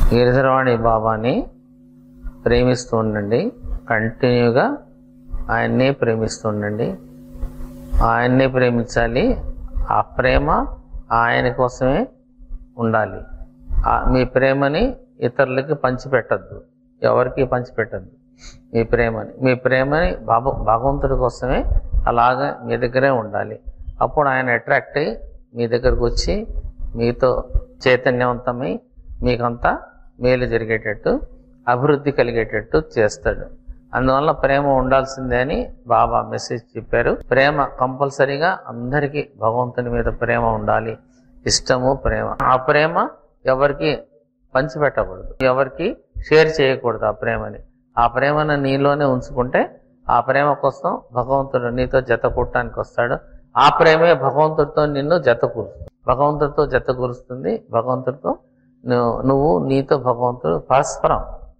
గిరిధరవాణి బాబాని ప్రేమిస్తూ ఉండండి. కంటిన్యూగా ఆయన్నే ప్రేమిస్తూ ఉండండి. ఆయన్నే ప్రేమించాలి. ఆ ప్రేమ ఆయన కోసమే ఉండాలి. మీ ప్రేమని ఇతరులకి పంచిపెట్టద్దు, ఎవరికి పంచిపెట్టద్దు. మీ ప్రేమని భగవంతుడి కోసమే అలాగే మీ దగ్గరే ఉండాలి. అప్పుడు ఆయన అట్రాక్ట్ అయ్యి మీ దగ్గరకు వచ్చి మీతో చైతన్యవంతమై మీకంతా మేలు జరిగేటట్టు, అభివృద్ధి కలిగేటట్టు చేస్తాడు. అందువల్ల ప్రేమ ఉండాల్సిందే అని బాబా మెసేజ్ చెప్పారు. ప్రేమ కంపల్సరీగా అందరికీ భగవంతుని మీద ప్రేమ ఉండాలి. ఇష్టము ప్రేమ. ఆ ప్రేమ ఎవరికి పంచిపెట్టకూడదు, ఎవరికి షేర్ చేయకూడదు. ఆ ప్రేమను నీలోనే ఉంచుకుంటే ఆ ప్రేమ కోసం భగవంతుడు నీతో జత కూడటానికి వస్తాడు. ఆ ప్రేమే భగవంతుడితో నిన్ను భగవంతుడితో జత కూరుస్తుంది. భగవంతుడితో నువ్వు నీతో భగవంతుడు పరస్పరం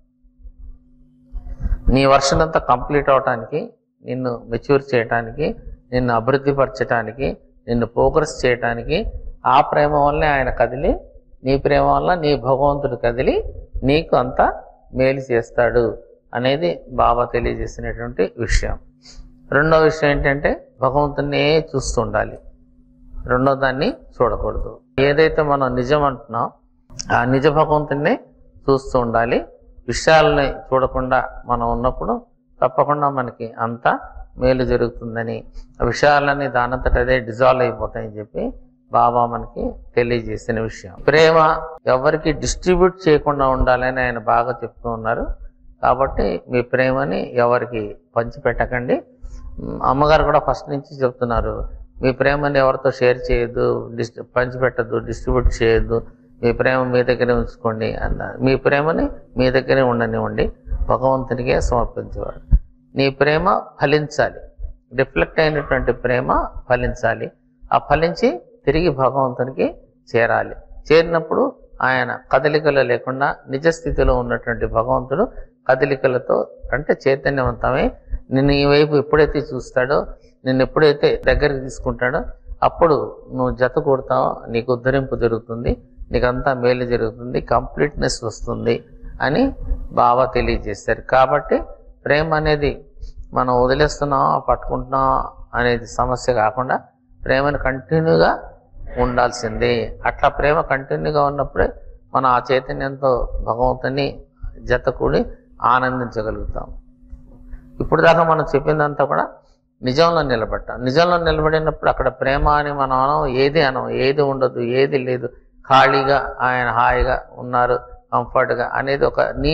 నీ వర్షన్ అంతా కంప్లీట్ అవటానికి, నిన్ను మెచ్యూర్ చేయటానికి, నిన్ను అభివృద్ధిపరచడానికి, నిన్ను ప్రోగ్రెస్ చేయటానికి ఆ ప్రేమ వల్లే ఆయన కదిలి, నీ ప్రేమ వల్ల నీ భగవంతుడు కదిలి నీకు అంతా మేలు చేస్తాడు అనేది బాబా తెలియజేసినటువంటి విషయం. రెండో విషయం ఏంటంటే భగవంతున్నే చూస్తూ ఉండాలి. రెండో దాన్ని చూడకూడదు. ఏదైతే మనం నిజం అంటున్నాం ఆ నిజ భగవంతున్నే చూస్తూ ఉండాలి. విషయాలని చూడకుండా మనం ఉన్నప్పుడు తప్పకుండా మనకి అంతా మేలు జరుగుతుందని, ఆ విషయాలన్నీ దానంతట అదే డిజాల్వ్ అయిపోతాయని చెప్పి బాబా మనకి తెలియజేసిన విషయం. ప్రేమ ఎవరికి డిస్ట్రిబ్యూట్ చేయకుండా ఉండాలని ఆయన బాగా చెప్తూ ఉన్నారు. కాబట్టి మీ ప్రేమని ఎవరికి పంచిపెట్టకండి. అమ్మగారు కూడా ఫస్ట్ నుంచి చెప్తున్నారు, మీ ప్రేమని ఎవరితో షేర్ చేయొద్దు, పంచిపెట్టద్దు, డిస్ట్రిబ్యూట్ చేయొద్దు, మీ ప్రేమ మీ దగ్గరే ఉంచుకోండి అన్నారు. మీ ప్రేమని మీ దగ్గరే ఉండనివ్వండి, భగవంతునికే సమర్పించేవాడు. నీ ప్రేమ ఫలించాలి, రిఫ్లెక్ట్ అయినటువంటి ప్రేమ ఫలించాలి. ఆ ఫలించి తిరిగి భగవంతునికి చేరాలి. చేరినప్పుడు ఆయన కదలికలు లేకుండా నిజస్థితిలో ఉన్నటువంటి భగవంతుడు కదలికలతో అంటే చైతన్యవంతమై నిన్ను ఈ వైపు ఎప్పుడైతే చూస్తాడో, నిన్ను ఎప్పుడైతే దగ్గరికి తీసుకుంటాడో అప్పుడు నువ్వు జత కూడతావో నీకు ఉద్ధరింపు జరుగుతుంది, నీకంతా మేలు జరుగుతుంది, కంప్లీట్నెస్ వస్తుంది అని బాబా తెలియజేశారు. కాబట్టి ప్రేమ అనేది మనం వదిలేస్తున్నాం పట్టుకుంటున్నాం అనేది సమస్య కాకుండా ప్రేమను కంటిన్యూగా ఉండాల్సిందే. అట్లా ప్రేమ కంటిన్యూగా ఉన్నప్పుడే మనం ఆ చైతన్యంతో భగవంతుని జత కూడి ఆనందించగలుగుతాం. ఇప్పుడు దాకా మనం చెప్పిందంతా కూడా నిజంలో నిలబడ్డాం. నిజంలో నిలబడినప్పుడు అక్కడ ప్రేమ అని మనం ఏది ఉండదు, ఏది లేదు, ఖాళీగా ఆయన హాయిగా ఉన్నారు, కంఫర్ట్గా అనేది ఒక నీ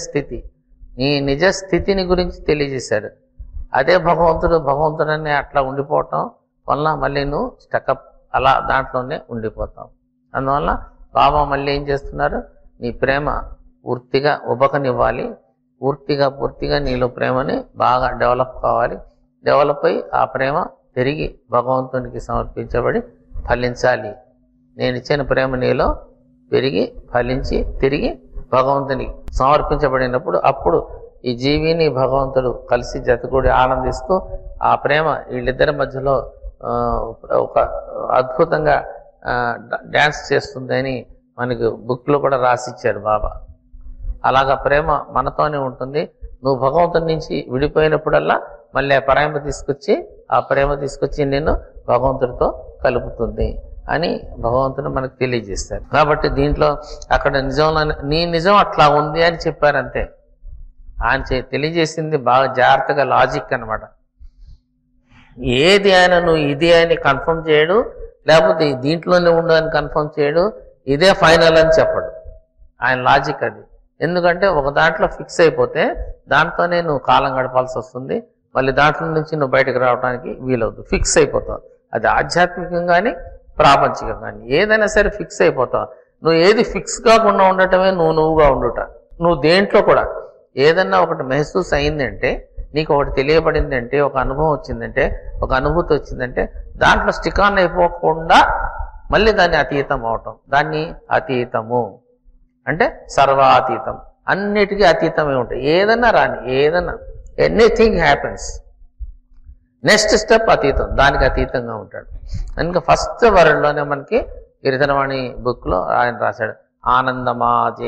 నిజ స్థితిని గురించి తెలియజేశాడు. అదే భగవంతుడని అట్లా ఉండిపోవటం వల్ల మళ్ళీ నువ్వు స్టకప్ అలా దాంట్లోనే ఉండిపోతాం. అందువల్ల బాబా మళ్ళీ ఏం చేస్తున్నారు, నీ ప్రేమ పూర్తిగా ఉబకనివ్వాలి, పూర్తిగా నీలో ప్రేమని బాగా డెవలప్ కావాలి. డెవలప్ అయ్యి ఆ ప్రేమ తిరిగి భగవంతునికి సమర్పించబడి ఫలించాలి. నేను ఇచ్చిన ప్రేమ నీలో పెరిగి ఫలించి తిరిగి భగవంతునికి సమర్పించబడినప్పుడు అప్పుడు ఈ జీవిని భగవంతుడు కలిసి జతకూడి ఆనందిస్తూ ఆ ప్రేమ వీళ్ళిద్దరి మధ్యలో ఒక అద్భుతంగా డ్యాన్స్ చేస్తుందని మనకు బుక్లో కూడా రాసిచ్చాడు బాబా. అలాగా ప్రేమ మనతోనే ఉంటుంది. నువ్వు భగవంతుని నుంచి విడిపోయినప్పుడల్లా మళ్ళీ ఆ ప్రేమ తీసుకొచ్చి నిన్ను భగవంతుడితో కలుపుతుంది అని భగవంతుడు మనకు తెలియజేస్తారు. కాబట్టి దీంట్లో అక్కడ నిజంలో నీ నిజం అట్లా ఉంది అని చెప్పారంతే. ఆయన తెలియజేసింది బాగా జాగ్రత్తగా లాజిక్ అన్నమాట. ఏది ఆయన నువ్వు ఇది అని కన్ఫర్మ్ చేయడు, లేకపోతే దీంట్లోనే ఉండు అని కన్ఫర్మ్ చేయడు, ఇదే ఫైనల్ అని చెప్పడు. ఆయన లాజిక్ అది. ఎందుకంటే ఒక దాంట్లో ఫిక్స్ అయిపోతే దాంతోనే నువ్వు కాలం గడపాల్సి వస్తుంది, మళ్ళీ దాంట్లో నుంచి నువ్వు బయటకు రావడానికి వీలవుతుంది. ఫిక్స్ అయిపోతావు. అది ఆధ్యాత్మికంగా కానీ ప్రాపంచికంగా కానీ ఏదైనా సరే ఫిక్స్ అయిపోతావు. నువ్వు ఏది ఫిక్స్ కాకుండా ఉండటమే నువ్వుగా ఉండుట. నువ్వు దేంట్లో కూడా ఏదన్నా ఒకటి మెహసూస్ అయిందంటే, నీకు ఒకటి తెలియబడిందంటే, ఒక అనుభవం వచ్చిందంటే, ఒక అనుభూతి వచ్చిందంటే దాంట్లో స్టిక్ ఆన్ అయిపోకుండా మళ్ళీ దాన్ని అతీతం అవటం, దాన్ని అతీతము అంటే సర్వాతీతం, అన్నిటికీ అతీతమే ఉంటాయి. ఏదన్నా రాని ఎనీథింగ్ హ్యాపెన్స్, నెక్స్ట్ స్టెప్ అతీతం, దానికి అతీతంగా ఉంటాడు. కనుక ఫస్ట్ వరల్డ్లోనే మనకి గిరిధరవాణి బుక్లో ఆయన రాశాడు, ఆనందమాజే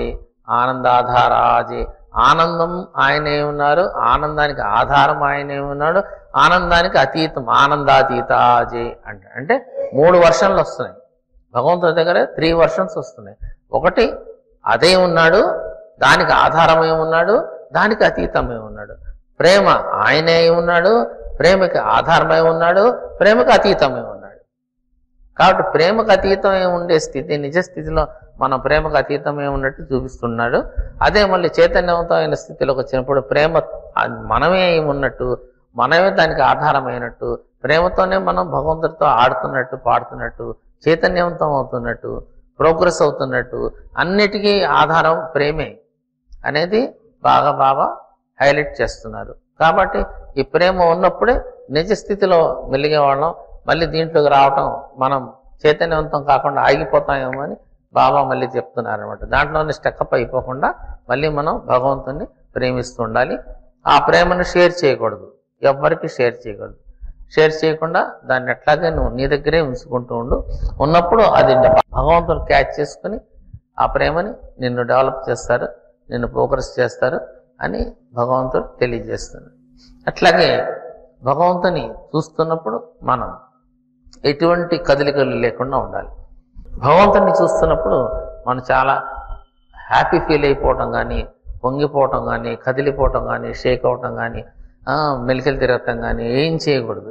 ఆనందాధారాజే. ఆనందం ఆయనే ఉన్నారు, ఆనందానికి ఆధారం ఆయనే ఉన్నాడు, ఆనందానికి అతీతం ఆనందాతీతాజే అంటే 3 వర్షన్లు వస్తున్నాయి భగవంతుడి దగ్గర. 3 వర్షన్స్ వస్తున్నాయి. ఒకటి అదే ఉన్నాడు, దానికి ఆధారమై ఉన్నాడు, దానికి అతీతమై ఉన్నాడు. ప్రేమ ఆయనే ఉన్నాడు, ప్రేమకి ఆధారమై ఉన్నాడు, ప్రేమకు అతీతమై ఉన్నాడు. కాబట్టి ప్రేమకు అతీతమై ఉండే స్థితి నిజ స్థితిలో మనం ప్రేమకు అతీతమై ఉన్నట్టు చూపిస్తున్నాడు. అదే మళ్ళీ చైతన్యవంతమైన స్థితిలోకి వచ్చినప్పుడు ప్రేమ మనమే ఉన్నట్టు, మనమే దానికి ఆధారమైనట్టు, ప్రేమతోనే మనం భగవంతుడితో ఆడుతున్నట్టు, పాడుతున్నట్టు, చైతన్యవంతం అవుతున్నట్టు, ప్రోగ్రెస్ అవుతున్నట్టు, అన్నిటికీ ఆధారం ప్రేమే అనేది బాగా బాగా హైలైట్ చేస్తున్నారు. కాబట్టి ఈ ప్రేమ ఉన్నప్పుడే నిజ స్థితిలో మెలిగే వాళ్ళం. మళ్ళీ దీంట్లోకి రావటం మనం చైతన్యవంతం కాకుండా ఆగిపోతామేమో అని బాబా మళ్ళీ చెప్తున్నారు అనమాట. దాంట్లోనే స్టెక్కప్ అయిపోకుండా మళ్ళీ మనం భగవంతుని ప్రేమిస్తూ ఉండాలి. ఆ ప్రేమను షేర్ చేయకూడదు, ఎవ్వరికి షేర్ చేయకూడదు. షేర్ చేయకుండా దాన్ని ఎట్లాగే నువ్వు నీ దగ్గరే ఉంచుకుంటూ ఉండు. ఉన్నప్పుడు అది భగవంతుని క్యాచ్ చేసుకుని ఆ ప్రేమని నిన్ను డెవలప్ చేస్తారు, నిన్ను ప్రోగ్రెస్ చేస్తారు అని భగవంతుడు తెలియజేస్తున్నాడు. అట్లాగే భగవంతుని చూస్తున్నప్పుడు మనం ఎటువంటి కదలికలు లేకుండా ఉండాలి. భగవంతుని చూస్తున్నప్పుడు మనం చాలా హ్యాపీ ఫీల్ అయిపోవటం కానీ, పొంగిపోవటం కానీ, కదిలిపోవటం కానీ, షేక్ అవటం కానీ, మెలికలు తిరగటం కానీ ఏం చేయకూడదు.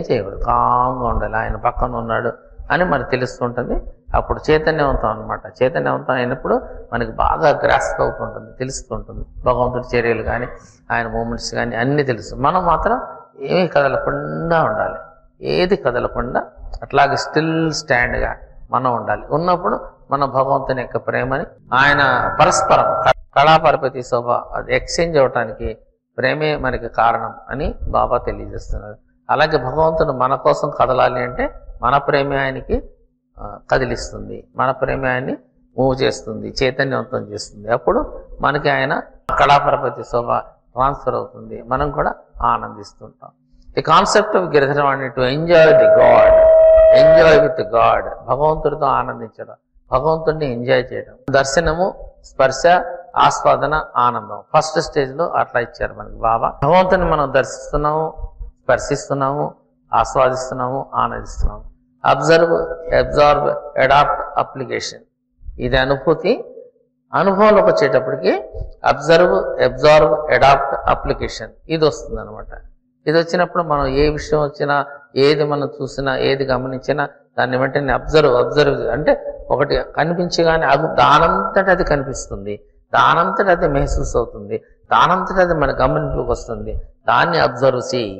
కామ్గా ఉండాలి. ఆయన పక్కన ఉన్నాడు అని మనకు తెలుస్తుంటుంది. అప్పుడు చైతన్యవంతం అనమాట. చైతన్యవంతం అయినప్పుడు మనకి బాగా గ్రాస్ప్ అవుతుంటుంది, తెలుస్తుంటుంది. భగవంతుడి చర్యలు కానీ, ఆయన మూమెంట్స్ కానీ అన్నీ తెలుసు. మనం మాత్రం ఏమీ కదలకుండా ఉండాలి. ఏది కదలకుండా అట్లాగే స్టిల్ స్టాండ్గా మనం ఉండాలి. ఉన్నప్పుడు మన భగవంతుని యొక్క ప్రేమని ఆయన పరస్పరం కళాపరపతి శోభ అది ఎక్స్చేంజ్ అవటానికి ప్రేమే మనకి కారణం అని బాబా తెలియజేస్తున్నారు. అలాగే భగవంతుడు మన కోసం కదలాలి అంటే మన ప్రేమే ఆయనకి కదిలిస్తుంది, మన ప్రేమే ఆయన్ని మూవ్ చేస్తుంది, చైతన్యవంతం చేస్తుంది. అప్పుడు మనకి ఆయన కళాపరపతి శోభ ట్రాన్స్ఫర్ అవుతుంది, మనం కూడా ఆనందిస్తుంటాం. The concept of Giridharavani to enjoy the God, enjoy with God, భగవంతుడితో ఆనందించడం, భగవంతుడిని ఎంజాయ్ చేయడం. దర్శనము, స్పర్శ, ఆస్వాదన, ఆనందం ఫస్ట్ స్టేజ్లో అట్లా ఇచ్చారు మనకి బాబా. భగవంతుని మనం దర్శిస్తున్నాము, స్పర్శిస్తున్నాము, ఆస్వాదిస్తున్నాము, ఆనందిస్తున్నాము. అబ్జర్వ్, అబ్జార్బ్, అడాప్ట్, అప్లికేషన్ ఇది అనుభూతి. అనుభవంలోకి వచ్చేటప్పటికి అబ్జర్వ్, అబ్జార్బ్, అడాప్ట్, అప్లికేషన్ ఇది వస్తుంది అనమాట. ఇది వచ్చినప్పుడు మనం ఏ విషయం వచ్చినా, ఏది మనం చూసినా, ఏది గమనించినా దాన్ని వెంటనే అబ్జర్వ్ అంటే ఒకటి కనిపించగానే దానంతట అది కనిపిస్తుంది, దానంతట అది మెహసూస్ అవుతుంది, దానంతట అది మన గమనింపుకి వస్తుంది. దాన్ని అబ్జర్వ్ చేయి,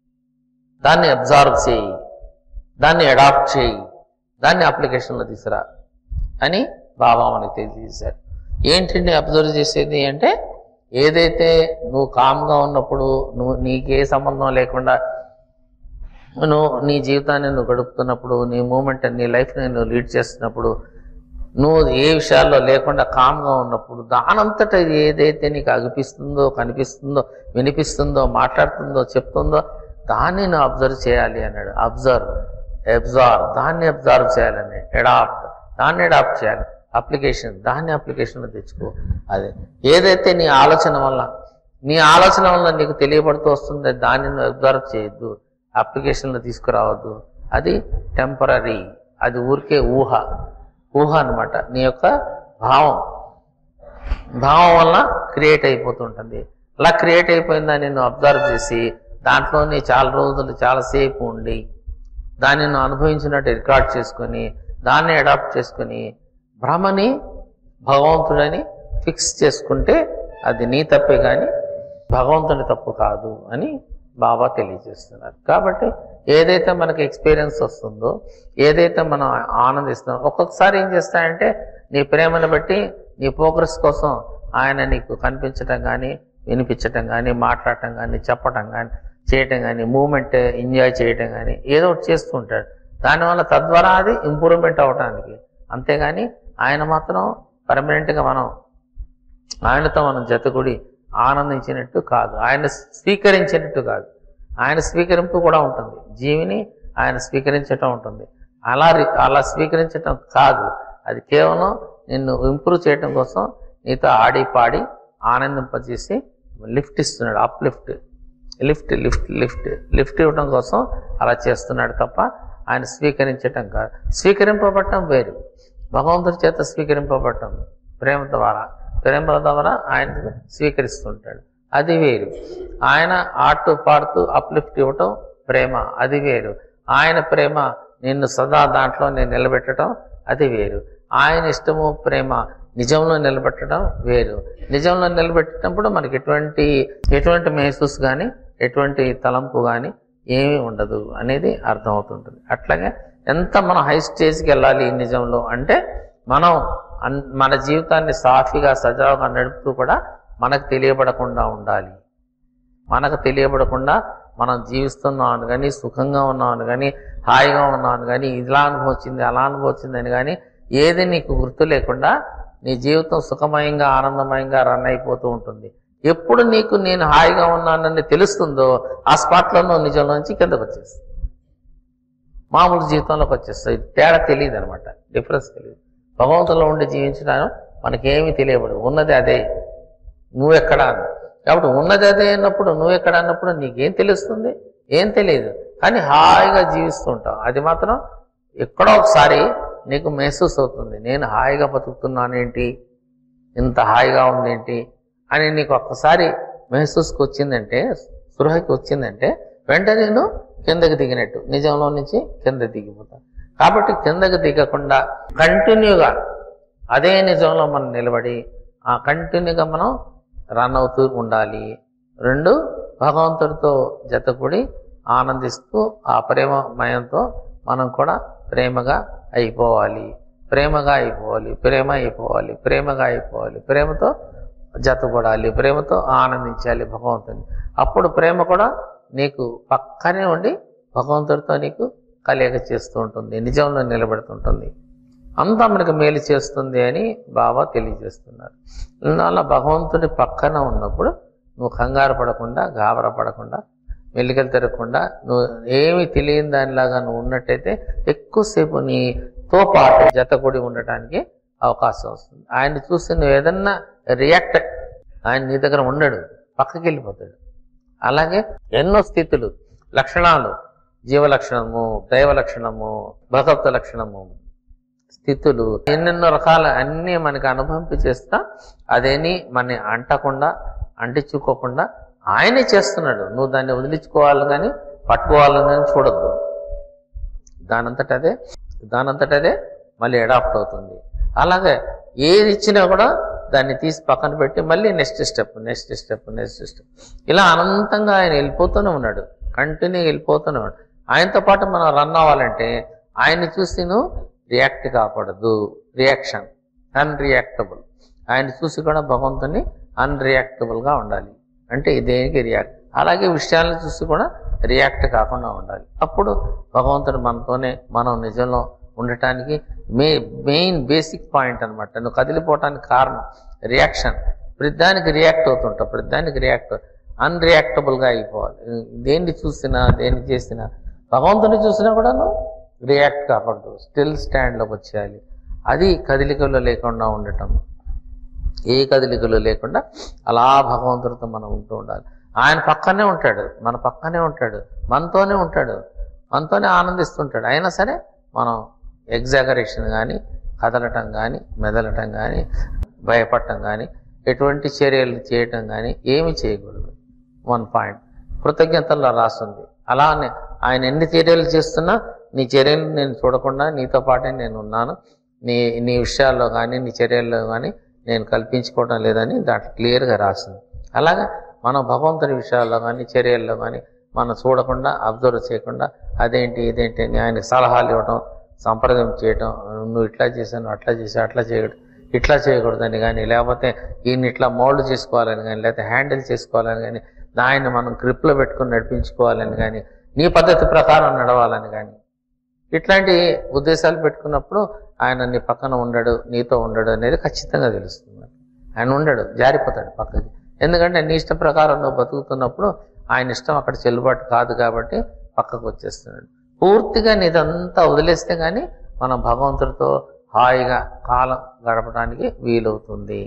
దాన్ని అబ్జర్వ్ చేయి, దాన్ని అడాప్ట్ చేయి, దాన్ని అప్లికేషన్లో తీసుకురా అని బాబా మనకి తెలియజేశారు. ఏంటండి అబ్జర్వ్ చేసేది అంటే, ఏదైతే నువ్వు కామ్గా ఉన్నప్పుడు, నువ్వు నీకే సంబంధం లేకుండా నువ్వు నీ జీవితాన్ని నువ్వు గడుపుతున్నప్పుడు, నీ మూమెంట్ నీ లైఫ్ని నువ్వు లీడ్ చేస్తున్నప్పుడు, నువ్వు ఏ విషయాల్లో లేకుండా కామ్గా ఉన్నప్పుడు దానంతటా ఏదైతే నీకు అనిపిస్తుందో, కనిపిస్తుందో, వినిపిస్తుందో, మాట్లాడుతుందో, చెప్తుందో దాన్ని నువ్వు అబ్జర్వ్ చేయాలి అన్నాడు. అబ్జర్వ్, దాన్ని అబ్జర్వ్ చేయాలని, అడాప్ట్ దాన్ని అడాప్ట్ చేయాలి, అప్లికేషన్ దాన్ని అప్లికేషన్లో తెచ్చుకో. అదే ఏదైతే నీ ఆలోచన వల్ల నీకు తెలియబడుతూ వస్తుందో దాన్ని నువ్వు అబ్జర్వ్ చేయొద్దు, అప్లికేషన్లో తీసుకురావద్దు. అది టెంపరీ, అది ఊరికే ఊహ అనమాట. నీ యొక్క భావం వల్ల క్రియేట్ అయిపోతుంటుంది. అలా క్రియేట్ అయిపోయిందని నువ్వు అబ్జర్వ్ చేసి దాంట్లోనే చాలా రోజులు చాలాసేపు ఉండి దాన్ని నువ్వు అనుభవించినట్టు రికార్డ్ చేసుకొని దాన్ని అడాప్ట్ చేసుకొని భ్రమని భగవంతుడని ఫిక్స్ చేసుకుంటే అది నీ తప్పే కానీ భగవంతుని తప్పు కాదు అని బాబా తెలియజేస్తున్నారు. కాబట్టి ఏదైతే మనకి ఎక్స్పీరియన్స్ వస్తుందో, ఏదైతే మనం ఆనందిస్తున్నామో, ఒక్కొక్కసారి ఏం చేస్తాయంటే నీ ప్రేమను బట్టి నీ ప్రోగ్రెస్ కోసం ఆయన నీకు కనిపించటం కానీ, వినిపించటం కానీ, మాట్లాడటం కానీ, చెప్పటం కానీ, చేయటం కానీ, మూమెంట్ ఎంజాయ్ చేయటం కానీ ఏదో ఒకటి చేస్తూ ఉంటాడు. దానివల్ల తద్వారా అది ఇంప్రూవ్మెంట్ అవడానికి. అంతేగాని ఆయన మాత్రం పర్మనెంట్గా ఆయనతో మనం జతగుడి ఆనందించినట్టు కాదు, ఆయన స్వీకరించినట్టు కాదు. ఆయన స్వీకరింపు కూడా ఉంటుంది, జీవిని ఆయన స్వీకరించటం ఉంటుంది. అలా స్వీకరించటం కాదు, అది కేవలం నిన్ను ఇంప్రూవ్ చేయటం కోసం, నీతో ఆడి పాడి ఆనందింపజేసి లిఫ్ట్ ఇస్తున్నాడు. Up lift lift lift lift lift ఇవ్వడం కోసం అలా చేస్తున్నాడు తప్ప ఆయన స్వీకరించటం కాదు. స్వీకరింపబడటం వేరు, భగవంతుడి చేత స్వీకరింపబడటం ప్రేమ ద్వారా ఆయన స్వీకరిస్తుంటాడు, అది వేరు. ఆయన ఆడుతూ పాడుతూ అప్లిఫ్ట్ ఇవ్వటం ప్రేమ, అది వేరు. ఆయన ప్రేమ నిన్ను సదా దాంట్లో నేను నిలబెట్టడం, అది వేరు. ఆయన ఇష్టము ప్రేమ నిజంలో నిలబెట్టడం వేరు. నిజంలో నిలబెట్టేటప్పుడు మనకి ఎటువంటి మెహసూస్ కానీ ఎటువంటి తలంపు కానీ ఏమీ ఉండదు అనేది అర్థమవుతుంటుంది. అట్లాగే ఎంత మనం హై స్టేజ్కి వెళ్ళాలి ఈ నిజంలో అంటే మనం మన జీవితాన్ని సాఫీగా సజావుగా నడుపుతూ కూడా మనకు తెలియబడకుండా ఉండాలి. మనకు తెలియబడకుండా మనం జీవిస్తున్నాను కానీ, సుఖంగా ఉన్నాను కానీ, హాయిగా ఉన్నాను కానీ, ఇలా అనుభవం వచ్చింది అలా అనుభవం వచ్చిందని కానీ ఏది నీకు గుర్తు లేకుండా నీ జీవితం సుఖమయంగా ఆనందమయంగా రన్ అయిపోతూ ఉంటుంది. ఎప్పుడు నీకు నేను హాయిగా ఉన్నానని తెలుస్తుందో ఆ స్పాట్లో నువ్వు నిజంలోంచి కిందకు వచ్చేస్తావు, మామూలు జీవితంలోకి వచ్చేస్తావు. తేడా తెలియదు అనమాట, డిఫరెన్స్ తెలియదు. భగవంతులో ఉండి జీవించడం మనకేమీ తెలియబడదు. ఉన్నది అదే, నువ్వెక్కడా కాబట్టి ఉన్నది అదే అన్నప్పుడు నువ్వెక్కడ అన్నప్పుడు నీకేం తెలుస్తుంది? ఏం తెలియదు. కానీ హాయిగా జీవిస్తూ ఉంటావు. అది మాత్రం ఎక్కడో ఒకసారి నీకు మెహసూస్ అవుతుంది, నేను హాయిగా బతుకుతున్నానేంటి, ఇంత హాయిగా ఉందేంటి అని నీకు ఒక్కసారి మెహసూస్కి వచ్చిందంటే, స్పృహకి వచ్చిందంటే వెంటనే నేను కిందకి దిగినట్టు, నిజంలో నుంచి కింద దిగిపోతాను. కాబట్టి కిందకి దిగకుండా కంటిన్యూగా అదే నిజంలో మనం నిలబడి ఆ కంటిన్యూగా మనం రన్ అవుతూ ఉండాలి. రెండు, భగవంతుడితో జతకూడి ఆనందిస్తూ ఆ ప్రేమమయంతో మనం కూడా ప్రేమగా అయిపోవాలి, ప్రేమగా అయిపోవాలి, ప్రేమగా అయిపోవాలి, ప్రేమతో జతకూడాలి, ప్రేమతో ఆనందించాలి భగవంతుని. అప్పుడు ప్రేమ కూడా నీకు పక్కనే ఉండి భగవంతుడితో నీకు కలయిక చేస్తూ ఉంటుంది, నిజంలో నిలబెడుతుంటుంది, అంతా మనకు మేలు చేస్తుంది అని బాబా తెలియజేస్తున్నారు. అందువల్ల భగవంతుడి పక్కన ఉన్నప్పుడు నువ్వు కంగారు పడకుండా, గాబరా పడకుండా, మెల్లికలు తిరగకుండా, నువ్వు ఏమి తెలియని దానిలాగా నువ్వు ఉన్నట్టయితే ఎక్కువసేపు నీతో పాటు జతకూడి ఉండటానికి అవకాశం వస్తుంది. ఆయన చూసి నువ్వు ఏదన్నా రియాక్ట్, ఆయన నీ దగ్గర ఉండడు, పక్కకి వెళ్ళిపోతాడు. అలాగే ఎన్నో స్థితులు, లక్షణాలు, జీవలక్షణము, దైవ లక్షణము, భగవత్ లక్షణము, స్థితులు, ఎన్నెన్నో రకాల అన్నీ మనకి అనుభవింప చేస్తా అదేని మన అంటకుండా అంటించుకోకుండా ఆయనే చేస్తున్నాడు. నువ్వు దాన్ని వదిలించుకోవాలి కానీ పట్టుకోవాలని కానీ చూడొద్దు. దానంతటదే మళ్ళీ అడాప్ట్ అవుతుంది. అలాగే ఏది ఇచ్చినా కూడా దాన్ని తీసి పక్కన పెట్టి మళ్ళీ నెక్స్ట్ స్టెప్ ఇలా అనంతంగా ఆయన వెళ్ళిపోతూనే ఉన్నాడు, కంటిన్యూ వెళ్ళిపోతూనే ఉన్నాడు. ఆయనతో పాటు మనం రన్ అవ్వాలంటే ఆయన్ని చూసి నువ్వు రియాక్ట్ కాకూడదు. Reaction unreactable. ఆయన చూసి కూడా భగవంతుని అన్రియాక్టబుల్గా ఉండాలి. అంటే దేనికి రియాక్ట్. అలాగే విషయాలను చూసి కూడా రియాక్ట్ కాకుండా ఉండాలి. అప్పుడు భగవంతుడు మనతోనే మనం నిజంలో ఉండటానికి మెయిన్ బేసిక్ పాయింట్ అనమాట. నువ్వు కదిలిపోవటానికి కారణం రియాక్షన్. ప్రతిదానికి రియాక్ట్ అవుతుంటావు, ప్రతిదానికి అన్రియాక్టబుల్గా అయిపోవాలి. దేన్ని చూసినా దేన్ని చేసినా భగవంతుని చూసినా కూడా నువ్వు రియాక్ట్ కాకూడదు, స్టిల్ స్టాండ్లోకి వచ్చేయాలి. అది కదిలికలు లేకుండా ఉండటం. ఏ కదిలికలు లేకుండా అలా భగవంతుడితో మనం ఉంటూ ఉండాలి. ఆయన పక్కనే ఉంటాడు, మన పక్కనే ఉంటాడు, మనతోనే ఆనందిస్తుంటాడు. అయినా సరే మనం ఎగ్జాగరేషన్ కానీ, కదలటం కానీ, మెదలటం కానీ, భయపడటం కానీ, ఎటువంటి చర్యలు చేయటం కానీ ఏమి చేయకూడదు. 1 పాయింట్ కృతజ్ఞతల్లో రాస్తుంది. అలానే ఆయన ఎన్ని చర్యలు చేస్తున్నా నీ చర్యలు నేను చూడకుండా నీతో పాటే నేను ఉన్నాను, నీ విషయాల్లో కానీ నీ చర్యల్లో కానీ నేను కల్పించుకోవడం లేదని దాంట్లో క్లియర్గా రాసింది. అలాగే మనం భగవంతుని విషయాల్లో కానీ చర్యల్లో కానీ మనం చూడకుండా, అబ్జర్వ్ చేయకుండా అదేంటి ఇదేంటి అని ఆయనకు సలహాలు ఇవ్వడం, సంప్రదాయం చేయటం, నువ్వు ఇట్లా చేశాను అట్లా చేసావు ఇట్లా చేయకూడదని కానీ, లేకపోతే ఈయన్ని ఇట్లా మోల్డ్ చేసుకోవాలని కానీ, లేకపోతే హ్యాండిల్ చేసుకోవాలని కానీ, ఆయన్ని మనం గ్రిప్లో పెట్టుకుని నడిపించుకోవాలని కానీ, నీ పద్ధతి ప్రకారం నడవాలని కానీ, ఇట్లాంటి ఉద్దేశాలు పెట్టుకున్నప్పుడు ఆయన నీ పక్కన ఉండడు, నీతో ఉండడు అనేది ఖచ్చితంగా తెలుస్తుంది. ఆయన ఉండడు, జారిపోతాడు పక్కకి. ఎందుకంటే నీ ఇష్ట ప్రకారం నువ్వు బతుకుతున్నప్పుడు ఆయన ఇష్టం అక్కడ చెల్లుబాటు కాదు కాబట్టి పక్కకు వచ్చేస్తున్నాడు. పూర్తిగా నీదంతా వదిలేస్తే కానీ మనం భగవంతుడితో హాయిగా కాలం గడపడానికి వీలవుతుంది.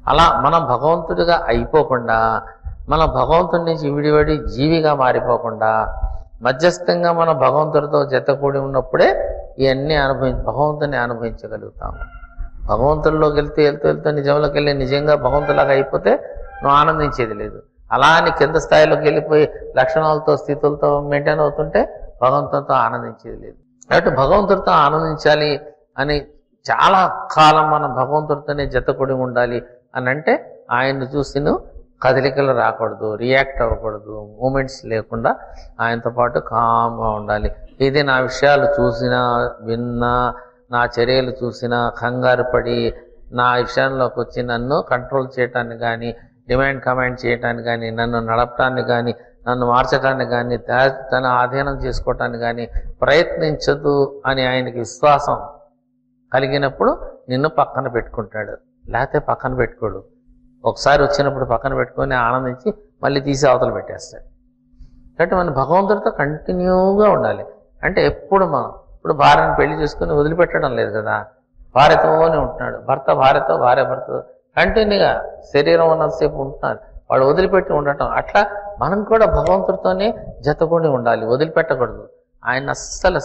అలా మనం భగవంతుడిగా అయిపోకుండా, మన భగవంతుడి నుంచి విడివడి జీవిగా మారిపోకుండా, మధ్యస్థంగా మనం భగవంతుడితో జతకూడి ఉన్నప్పుడే ఇవన్నీ భగవంతుని అనుభవించగలుగుతాము. భగవంతుడిలోకి వెళ్తూ నిజంలోకి వెళ్ళి నిజంగా భగవంతులాగా అయిపోతే నువ్వు ఆనందించేది లేదు. అలా అని కింద స్థాయిలోకి వెళ్ళిపోయి లక్షణాలతో స్థితులతో మెయింటైన్ అవుతుంటే భగవంతుడితో ఆనందించేది లేదు. కాబట్టి భగవంతుడితో ఆనందించాలి అని చాలా కాలం మనం భగవంతుడితోనే జతకూడి ఉండాలి అని అంటే ఆయన్ని చూసి నువ్వు కదలికలు రాకూడదు, రియాక్ట్ అవ్వకూడదు, మూమెంట్స్ లేకుండా ఆయనతో పాటు కామ్గా ఉండాలి. ఇది నా విషయాలు చూసినా విన్నా, నా చర్యలు చూసినా కంగారు పడి నా విషయంలోకి వచ్చి నన్ను కంట్రోల్ చేయటానికి కానీ, డిమాండ్ కమాండ్ చేయటానికి కానీ, నన్ను నడపటానికి కానీ, నన్ను మార్చడానికి కానీ, తన ఆధీనం చేసుకోవటానికి కానీ ప్రయత్నించదు అని ఆయనకి విశ్వాసం కలిగినప్పుడు నిన్ను పక్కన పెట్టుకుంటాడు. లేకపోతే పక్కన పెట్టుకోడు. ఒకసారి వచ్చినప్పుడు పక్కన పెట్టుకొని ఆనందించి మళ్ళీ తీసి అవతల పెట్టేస్తాడు. కాబట్టి మన భగవంతుడితో కంటిన్యూగా ఉండాలి. అంటే ఎప్పుడు ఇప్పుడు భార్యను పెళ్లి చేసుకుని వదిలిపెట్టడం లేదు కదా, భార్యతోనే ఉంటున్నాడు. భర్త భార్యతో, భార్య భర్తతో కంటిన్యూగా శరీరం ఉన్నంతసేపు ఉంటున్నారు. వాడు వదిలిపెట్టి ఉండటం. అట్లా మనం కూడా భగవంతుడితోనే జతకొని ఉండాలి, వదిలిపెట్టకూడదు. ఆయన అస్సలు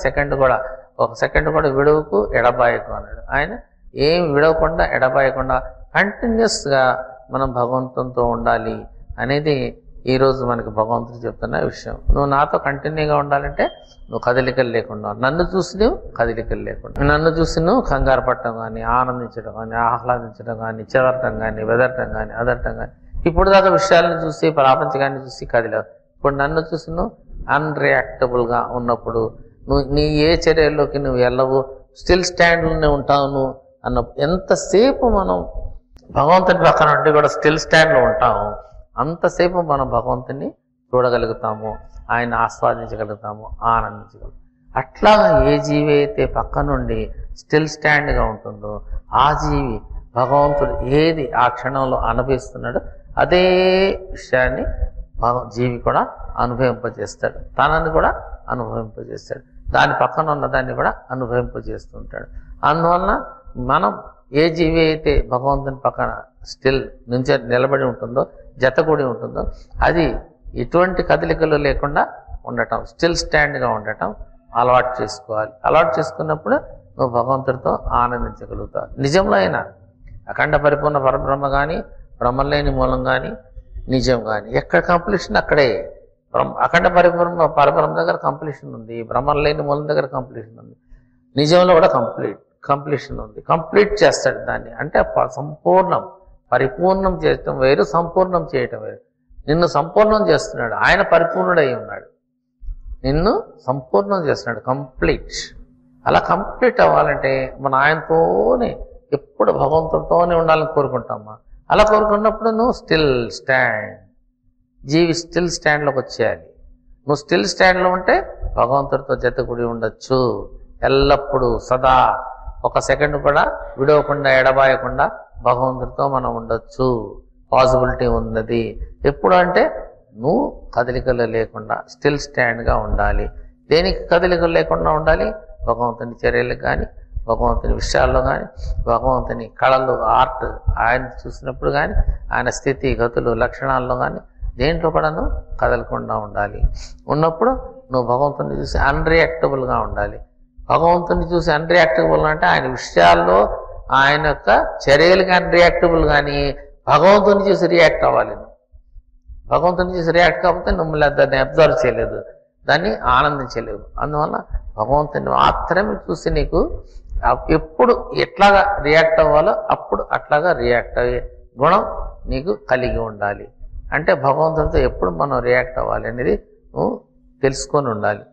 ఒక సెకండ్ కూడా విడవకు ఎడబాయకు అన్నాడు. ఆయన ఏం విడవకుండా ఎడబాయకుండా కంటిన్యూస్గా మనం భగవంతునితో ఉండాలి అనేది ఈరోజు మనకి భగవంతుడు చెప్తున్న విషయం. నువ్వు నాతో కంటిన్యూగా ఉండాలంటే నువ్వు కదలికలు లేకుండా, నన్ను చూసి నువ్వు కదలికలు లేకుండా, నన్ను చూసి నువ్వు కంగారు పట్టడం కానీ, ఆనందించడం కానీ, ఆహ్లాదించడం కానీ, చెదరటం కానీ, వెదరటం కానీ, అదరటం కానీ, ఇప్పుడు దాకా విషయాలను చూసి ప్రపంచకాన్ని చూసి కదిలేవు. ఇప్పుడు నన్ను చూసి నువ్వు అన్రియాక్టబుల్గా ఉన్నప్పుడు, నువ్వు నీ ఏ చర్యల్లోకి నువ్వు వెళ్ళవు, స్టిల్ స్టాండ్లోనే ఉంటావు నువ్వు అన్నప్పుడు, ఎంతసేపు మనం భగవంతుని పక్కన ఉంటే కూడా స్టిల్ స్టాండ్లో ఉంటాము, అంతసేపు మనం భగవంతుని చూడగలుగుతాము, ఆయన ఆస్వాదించగలుగుతాము, ఆనందించగలుగుతాము. అట్లాగా ఏ జీవి అయితే పక్క నుండి స్టిల్ స్టాండ్గా ఉంటుందో ఆ జీవి భగవంతుడు ఏది ఆ క్షణంలో అనుభవిస్తున్నాడో అదే విషయాన్ని జీవి కూడా అనుభవింపజేస్తాడు, తనని కూడా అనుభవింపజేస్తాడు, దాని పక్కన ఉన్న దాన్ని కూడా అనుభవింపజేస్తుంటాడు. అందువలన మనం ఏ జీవి అయితే భగవంతుని పక్కన స్టిల్ నుంచి నిలబడి ఉంటుందో, జతకూడి ఉంటుందో, అది ఎటువంటి కదలికలు లేకుండా ఉండటం, స్టిల్ స్టాండ్గా ఉండటం అలవాటు చేసుకోవాలి. అలవాటు చేసుకున్నప్పుడు నువ్వు భగవంతుడితో ఆనందించగలుగుతావు. నిజంలో అయినా అఖండ పరిపూర్ణ పరబ్రహ్మ కానీ, బ్రహ్మం లేని మూలం కానీ, నిజం కానీ, ఎక్కడ కంప్లీషన్ అక్కడే. అఖండ పరిపూర్ణ పరబ్రహ్మ దగ్గర కంప్లీషన్ ఉంది, బ్రహ్మం లేని మూలం దగ్గర కంప్లీషన్ ఉంది, నిజంలో కూడా కంప్లీషన్ ఉంది. కంప్లీట్ చేస్తాడు దాన్ని. అంటే సంపూర్ణం, పరిపూర్ణం చేయటం వేరు, సంపూర్ణం చేయటం వేరు. నిన్ను సంపూర్ణం చేస్తున్నాడు, ఆయన పరిపూర్ణుడై ఉన్నాడు, నిన్ను సంపూర్ణం చేస్తున్నాడు, కంప్లీట్. అలా కంప్లీట్ అవ్వాలంటే మన ఆయనతోనే ఎప్పుడు భగవంతుడితోనే ఉండాలని కోరుకుంటామా. అలా కోరుకున్నప్పుడు నువ్వు స్టిల్ స్టాండ్, జీవి స్టిల్ స్టాండ్లోకి వచ్చేయాలి. నువ్వు స్టిల్ స్టాండ్లో ఉంటే భగవంతుడితో జతకూడి ఉండొచ్చు ఎల్లప్పుడూ, సదా. ఒక సెకండ్ కూడా విడవకుండా ఎడబాయకుండా భగవంతుడితో మనం ఉండొచ్చు, పాసిబిలిటీ ఉన్నది. ఎప్పుడు అంటే నువ్వు కదలికలు లేకుండా స్టిల్ స్టాండ్గా ఉండాలి. దేనికి కదలికలు లేకుండా ఉండాలి? భగవంతుని చర్యలకు కానీ, భగవంతుని విషయాల్లో కానీ, భగవంతుని కళలు, ఆర్ట్ ఆయన చూసినప్పుడు కానీ, ఆయన స్థితి గతులు లక్షణాల్లో కానీ దేంట్లో కూడా నువ్వు కదలకుండా ఉండాలి. ఉన్నప్పుడు నువ్వు భగవంతుని చూసి అన్రియాక్టబుల్గా ఉండాలి. భగవంతుని చూసి అన్రియాక్టబుల్ అంటే ఆయన విషయాల్లో, ఆయన యొక్క చర్యలకు అన్రియాక్టబుల్, కానీ భగవంతుని చూసి రియాక్ట్ అవ్వాలి. భగవంతుని చూసి రియాక్ట్ కాకపోతే మిమ్మల్ని దాన్ని అబ్జర్వ్ చేయలేదు, దాన్ని ఆనందించలేవు. అందువల్ల భగవంతుని మాత్రమే చూసి నీకు ఎప్పుడు ఎట్లాగా రియాక్ట్ అవ్వాలో అప్పుడు అట్లాగా రియాక్ట్ అయ్యే గుణం నీకు కలిగి ఉండాలి. అంటే భగవంతునితో ఎప్పుడు మనం రియాక్ట్ అవ్వాలి అనేది నువ్వు తెలుసుకొని ఉండాలి.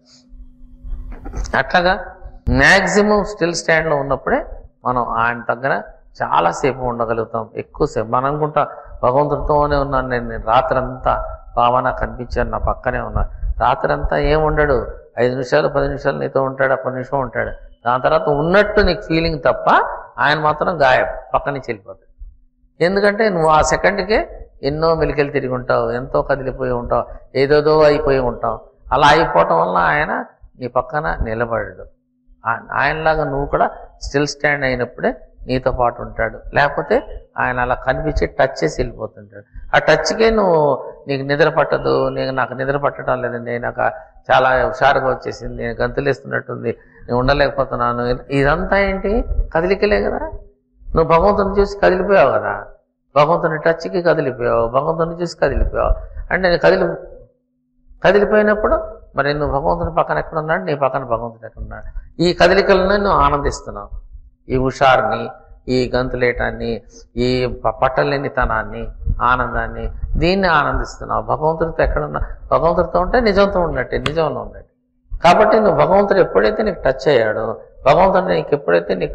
అట్లాగా మ్యాక్సిమం స్టిల్ స్టాండ్లో ఉన్నప్పుడే మనం ఆయన దగ్గర చాలాసేపు ఉండగలుగుతాం, ఎక్కువసేపు. మనం అనుకుంటా భగవంతుడితోనే ఉన్నాను నేను, రాత్రంతా భావన కనిపించాను, నా పక్కనే ఉన్నాను. రాత్రంతా ఏం ఉండడు, 5 నిమిషాలు 10 నిమిషాలు నీతో ఉంటాడు, 10 నిమిషం ఉంటాడు. దాని తర్వాత ఉన్నట్టు నీకు ఫీలింగ్ తప్ప ఆయన మాత్రం గాయబ్, పక్క నుంచి వెళ్ళిపోతాడు. ఎందుకంటే నువ్వు ఆ సెకండ్కే ఎన్నో మెలికలు తిరిగి ఉంటావు, ఎంతో కదిలిపోయి ఉంటావు, ఏదేదో అయిపోయి ఉంటావు. అలా అయిపోవటం వల్ల ఆయన నీ పక్కన నిలబడడు. ఆయనలాగా నువ్వు కూడా స్టిల్ స్టాండ్ అయినప్పుడే నీతో పాటు ఉంటాడు. లేకపోతే ఆయన అలా కనిపించి టచ్ చేసి వెళ్ళిపోతుంటాడు. ఆ టచ్కే నీకు నిద్ర పట్టదు, నాకు నిద్ర పట్టడం లేదండి, నాకు చాలా హుషారుగా వచ్చేసింది, నేను గంతులేస్తున్నట్టుంది, నేను ఉండలేకపోతున్నాను. ఇదంతా ఏంటి? కదిలికలే కదా. నువ్వు భగవంతుని చూసి కదిలిపోయావు కదా, భగవంతుని టచ్కి కదిలిపోయావు, భగవంతుని చూసి కదిలిపోయావు. అంటే నేను కదిలిపోయినప్పుడు మరి నువ్వు భగవంతుని పక్కన ఎక్కడున్నాడు, నీ పక్కన భగవంతుడు ఎక్కడున్నాడు. ఈ కదలికలను నువ్వు ఆనందిస్తున్నావు. ఈ హుషారుని, ఈ గంతులేటాన్ని, ఈ పట్టలేనితనాన్ని, ఆనందాన్ని, దీన్ని ఆనందిస్తున్నావు. భగవంతుడితో ఎక్కడున్నా, భగవంతుడితో ఉంటే నిజంతో ఉన్నట్టే, నిజంలో ఉన్నట్టు. కాబట్టి నువ్వు భగవంతుడు ఎప్పుడైతే నీకు టచ్ అయ్యాడో, భగవంతుడు నీకు ఎప్పుడైతే నీకు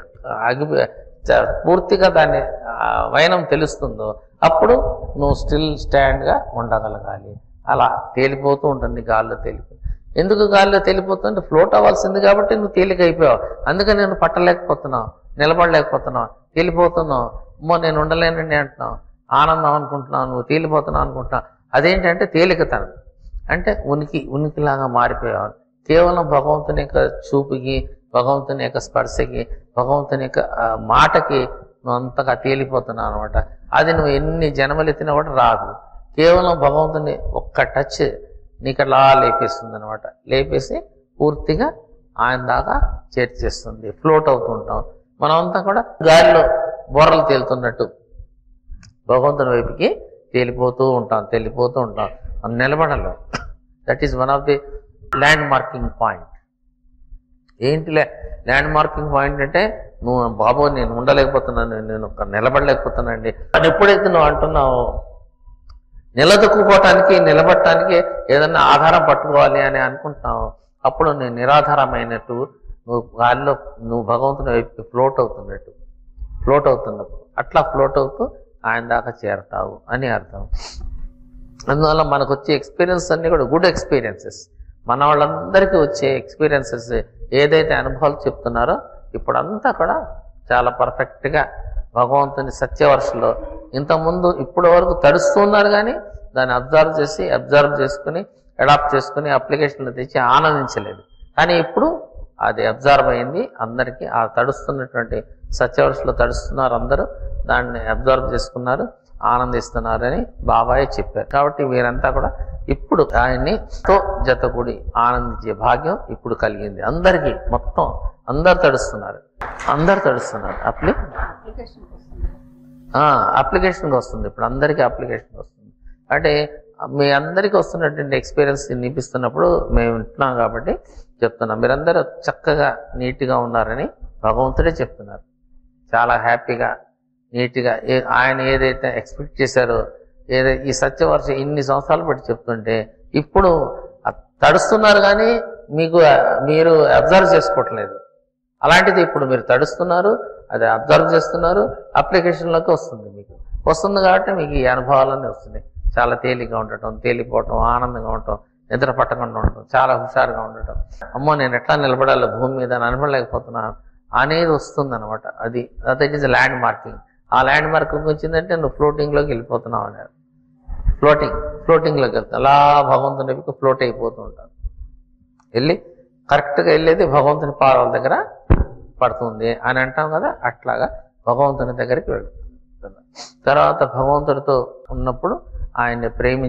పూర్తిగా దాన్ని వైనం తెలుస్తుందో అప్పుడు నువ్వు స్టిల్ స్టాండ్గా ఉండగలగాలి. అలా తేలిపోతూ ఉంటుంది గాల్లో తేలిపోయి. ఎందుకు గాల్లో తేలిపోతుంటే ఫ్లోట్ అవ్వాల్సింది కాబట్టి నువ్వు తేలిక అయిపోయావు. అందుకని నేను పట్టలేకపోతున్నావు, నిలబడలేకపోతున్నావు, తేలిపోతున్నావు. అమ్మో నేను ఉండలేనండి అంటున్నావు, ఆనందం అనుకుంటున్నావు, నువ్వు తేలిపోతున్నావు అనుకుంటున్నావు. అదేంటంటే తేలికతనం, అంటే ఉనికిలాగా మారిపోయావు. కేవలం భగవంతుని యొక్క చూపుకి, భగవంతుని యొక్క స్పర్శకి, భగవంతుని యొక్క మాటకి నువ్వు అంతగా తేలిపోతున్నావు అనమాట. అది నువ్వు ఎన్ని జన్మలు ఎత్తినా కూడా రాదు. కేవలం భగవంతుని ఒక్క టచ్ నీకు అలా లేపేస్తుంది అనమాట. లేపేసి పూర్తిగా ఆయన దాకా చేర్చేస్తుంది. ఫ్లోట్ అవుతుంటాం. మనమంతా కూడా గాలిలో బొర్రలు తేలుతున్నట్టు భగవంతుని వైపుకి తేలిపోతూ ఉంటాం. మనం నిలబడలేం. That is one of the land marking point. ఏంటి ల్యాండ్ మార్కింగ్ పాయింట్ అంటే, నువ్వు బాబు నేను ఉండలేకపోతున్నాను, నేను నిలబడలేకపోతున్నానండి అని ఎప్పుడైతే నువ్వు అంటున్నావు, నిలదొక్కుకోవటానికి, నిలబడటానికి ఏదన్నా ఆధారం పట్టుకోవాలి అని అనుకుంటున్నావు, అప్పుడు నేను నిరాధారమైనట్టు, నువ్వు గాలిలో నువ్వు భగవంతుని వైపు ఫ్లోట్ అవుతున్నప్పుడు అట్లా ఫ్లోట్ అవుతూ ఆయన దాకా చేరతావు అని అర్థం. అందువల్ల మనకు వచ్చే ఎక్స్పీరియన్స్ అన్నీ కూడా గుడ్ ఎక్స్పీరియన్సెస్. మన వాళ్ళందరికీ వచ్చే ఎక్స్పీరియన్సెస్ ఏదైతే అనుభవాలు చెప్తున్నారో ఇప్పుడంతా కూడా చాలా పర్ఫెక్ట్గా భగవంతుని సత్యవర్షలో ఇంతకుముందు ఇప్పటి వరకు తడుస్తున్నారు, కానీ దాన్ని అబ్జర్వ్ చేసుకుని అడాప్ట్ చేసుకుని అప్లికేషన్లు తెచ్చి ఆనందించలేదు. కానీ ఇప్పుడు అది అబ్జర్వ్ అయింది. అందరికీ ఆ తడుస్తున్నటువంటి సత్యవర్షలో తడుస్తున్నారు, అందరూ దాన్ని అబ్జర్వ్ చేసుకున్నారు, ఆనందిస్తున్నారని బాబాయ్ చెప్పారు. కాబట్టి వీరంతా కూడా ఇప్పుడు ఆయన్ని తో జతకూడి ఆనందించే భాగ్యం ఇప్పుడు కలిగింది అందరికీ. మొత్తం అందరు తడుస్తున్నారు. అప్లికేషన్కి వస్తుంది. ఇప్పుడు అందరికీ అప్లికేషన్కి వస్తుంది. అంటే మీ అందరికీ వస్తున్నటువంటి ఎక్స్పీరియన్స్ నిపిస్తున్నప్పుడు మేము వింటున్నాం కాబట్టి చెప్తున్నాం. మీరందరూ చక్కగా నీట్గా ఉన్నారని భగవంతుడే చెప్తున్నారు. చాలా హ్యాపీగా నీట్గా ఆయన ఏదైతే ఎక్స్పెక్ట్ చేశారో, ఈ సత్యవర్ష ఇన్ని సంవత్సరాలు బట్టి చెప్తుంటే ఇప్పుడు తడుస్తున్నారు, కానీ మీరు అబ్జర్వ్ చేసుకోవట్లేదు. అలాంటిది ఇప్పుడు మీరు తడుస్తున్నారు, అది అబ్జర్వ్ చేస్తున్నారు, అప్లికేషన్లోకి వస్తుంది. మీకు వస్తుంది కాబట్టి మీకు ఈ అనుభవాలన్నీ వస్తున్నాయి. చాలా తేలిగ్గా ఉండటం, తేలిపోవటం, ఆనందంగా ఉండటం, నిద్ర పట్టకుండా ఉండటం, చాలా హుషారుగా ఉండటం. అమ్మో నేను ఎట్లా నిలబడాలి భూమి మీద, నిలబడలేకపోతున్నాను అనేది వస్తుంది అనమాట. That is land marking. ఆ ల్యాండ్ మార్కింగ్ వచ్చిందంటే నువ్వు ఫ్లోటింగ్లోకి వెళ్ళిపోతున్నావు అన్నారు. ఫ్లోటింగ్లోకి వెళ్తావు. అలా భగవంతుని వైపుకి ఫ్లోట్ అయిపోతూ ఉంటాను. కరెక్ట్గా వెళ్ళేది భగవంతుని పాదాల దగ్గర పడుతుంది అని అంటాం కదా, అట్లాగా భగవంతుని దగ్గరికి వెళ్తుంది. తర్వాత భగవంతుడితో ఉన్నప్పుడు ఆయన్ని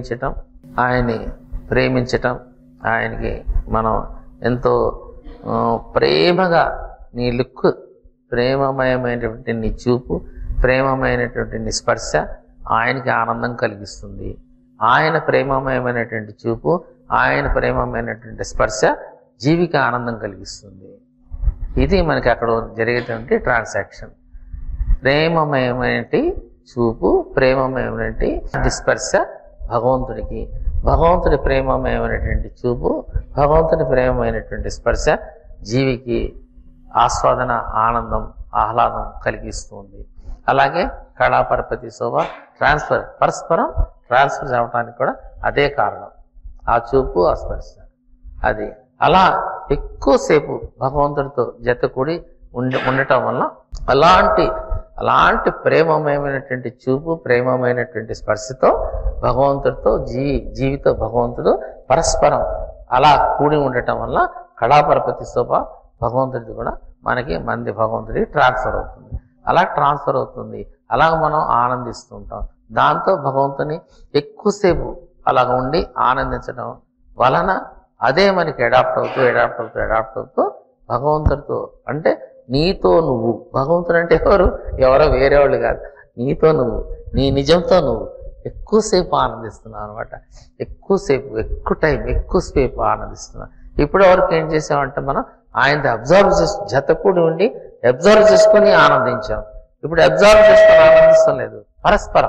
ప్రేమించటం, ఆయనకి మనం ఎంతో ప్రేమగా, నీ లుక్, ప్రేమమయమైనటువంటి నీ చూపు, ప్రేమమైనటువంటి నీ స్పర్శ ఆయనకి ఆనందం కలిగిస్తుంది. ఆయన ప్రేమమయమైనటువంటి చూపు, ఆయన ప్రేమమైనటువంటి స్పర్శ జీవికి ఆనందం కలిగిస్తుంది. ఇది మనకి అక్కడ జరిగేటువంటి ట్రాన్సాక్షన్. ప్రేమమయమైనటువంటి చూపు, ప్రేమమయమైనటువంటి స్పర్శ భగవంతుడికి, భగవంతుడి ప్రేమమయమైనటువంటి చూపు, భగవంతుడి ప్రేమమైనటువంటి స్పర్శ జీవికి ఆస్వాదన, ఆనందం, ఆహ్లాదం కలిగిస్తుంది. అలాగే కళాపరపతి శోభ పరస్పరం ట్రాన్స్ఫర్ అవడానికి కూడా అదే కారణం. ఆ చూపు, ఆ స్పర్శ. అది అలా ఎక్కువసేపు భగవంతుడితో జతకూడి ఉండటం వల్ల అలాంటి ప్రేమమయమైనటువంటి చూపు, ప్రేమమైనటువంటి స్పర్శతో భగవంతుడితో జీవితో భగవంతుడు పరస్పరం అలా కూడి ఉండటం వల్ల కళాపరపతి శోభ భగవంతుడిది కూడా మనకి భగవంతుడికి ట్రాన్స్ఫర్ అవుతుంది. అలా ట్రాన్స్ఫర్ అవుతుంది. అలాగ మనం ఆనందిస్తూ ఉంటాం. దాంతో భగవంతుని ఎక్కువసేపు అలాగ ఉండి ఆనందించడం వలన అదే మనకి అడాప్ట్ అవుతూ భగవంతుడితో, అంటే నీతో నువ్వు, భగవంతుడు అంటే ఎవరో వేరే వాళ్ళు కాదు, నీతో నువ్వు, నీ నిజంతో నువ్వు ఎక్కువసేపు ఆనందిస్తున్నావు అనమాట. ఎక్కువ టైం ఎక్కువసేపు ఆనందిస్తున్నావు. ఇప్పుడు వరకు ఏం చేసామంటే మనం ఆయనది అబ్జర్వ్ జతకూడి ఉండి అబ్జర్వ్ చేసుకొని ఆనందించాం. ఇప్పుడు అబ్జర్వ్ చేసుకొని ఆనందిస్తాం లేదు, పరస్పరం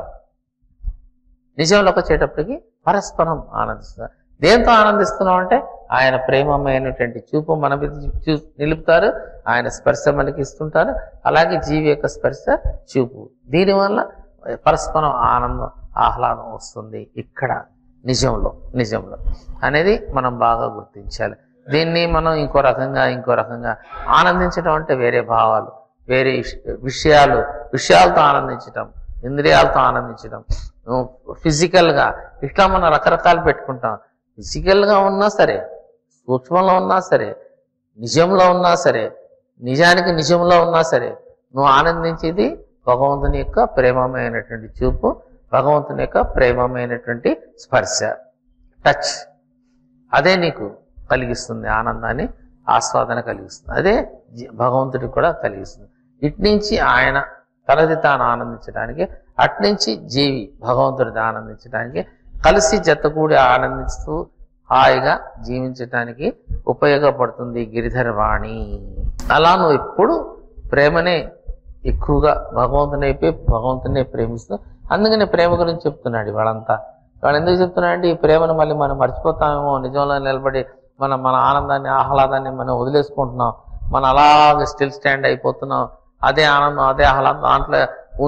నిజంలోకి వచ్చేటప్పటికి పరస్పరం ఆనందిస్తున్నాం. దేంతో ఆనందిస్తున్నాం అంటే ఆయన ప్రేమమైనటువంటి చూపు మన మీద నిలుపుతారు, ఆయన స్పర్శ మనకి ఇస్తుంటారు, అలాగే జీవి యొక్క స్పర్శ చూపు. దీనివల్ల పరస్పరం ఆనందం ఆహ్లాదం వస్తుంది ఇక్కడ నిజంలో అనేది మనం బాగా గుర్తించాలి. దీన్ని మనం ఇంకో రకంగా ఆనందించడం అంటే వేరే భావాలు, వేరే విషయాలతో ఆనందించడం, ఇంద్రియాలతో ఆనందించడం, ఫిజికల్గా ఇట్లా మనం రకరకాలు పెట్టుకుంటాం. ఫిజికల్గా ఉన్నా సరే, సూక్ష్మంలో ఉన్నా సరే, నిజంలో ఉన్నా సరే, నిజంలో ఉన్నా సరే, నువ్వు ఆనందించేది భగవంతుని యొక్క ప్రేమమైనటువంటి చూపు, భగవంతుని యొక్క ప్రేమమైనటువంటి స్పర్శ, టచ్. అదే నీకు కలిగిస్తుంది ఆనందాన్ని, ఆస్వాదన కలిగిస్తుంది. అదే భగవంతుడికి కూడా కలిగిస్తుంది. ఇట్నుంచి ఆయన తనది తాను ఆనందించడానికి, అట్నుంచి జీవి భగవంతుడిది ఆనందించడానికి, కలిసి జతకూడి ఆనందిస్తూ హాయిగా జీవించడానికి ఉపయోగపడుతుంది గిరిధర వాణి. అలా నువ్వు ఎప్పుడు ప్రేమనే ఎక్కువగా భగవంతునే ప్రేమిస్తూ, అందుకని ప్రేమ గురించి చెప్తున్నాడు వాళ్ళంతా. వాడు ఎందుకు చెప్తున్నాడంటే ఈ ప్రేమను మళ్ళీ మనం మర్చిపోతామేమో, నిజంలో నిలబడి మన ఆనందాన్ని ఆహ్లాదాన్ని మనం వదిలేసుకుంటున్నాం, మనం అలాగే స్టిల్ స్టాండ్ అయిపోతున్నాం. అదే ఆనందం అదే ఆహ్లాదం దాంట్లో